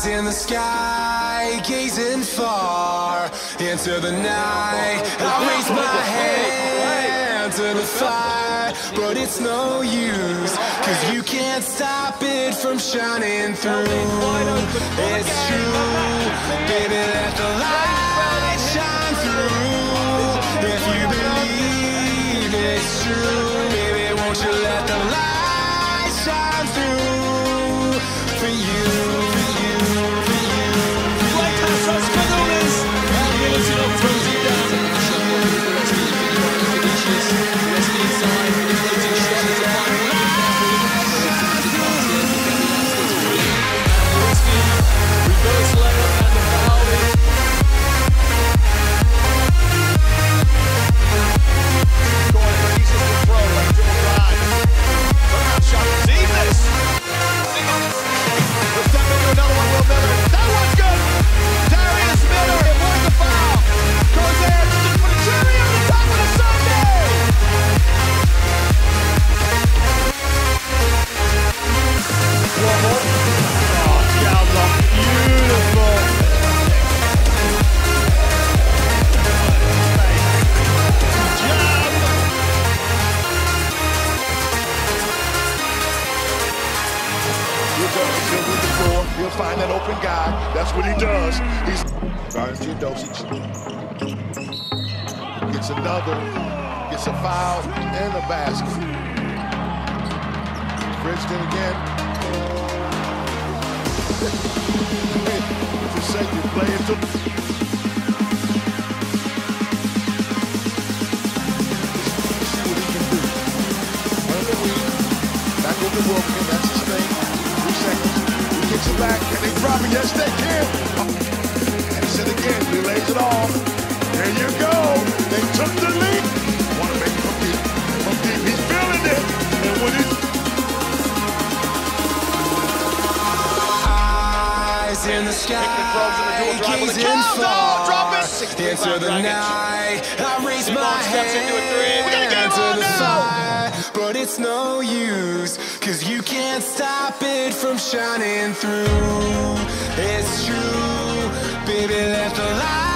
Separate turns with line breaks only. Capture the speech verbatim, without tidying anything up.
Eyes in the sky, gazing far into the night. I raise my hand to the fire, but it's no use, cause you can't stop it from shining through. It's true, baby, let the light shine through. If you believe it's true, baby, won't you let the light shine through for you, for you, for you, for
He'll find that open guy. That's what he does. He's guarding Theodosic. Gets another. Gets a foul and a basket. Princeton again. Just say you play it to. See what he can do. Run the wing. Back over Wilkin. That's his thing. Three seconds. Kicks it back, and they drop it. Yes, they can. And he said again, he lays it off. There you go. They took the lead. Want to make it from deep. From deep. He's feeling it. And when it...
Eyes in the sky, gazing far into the night. I raise my hand to the fire, but it's no use, cause you can't stop it from shining through. It's true, baby, let the light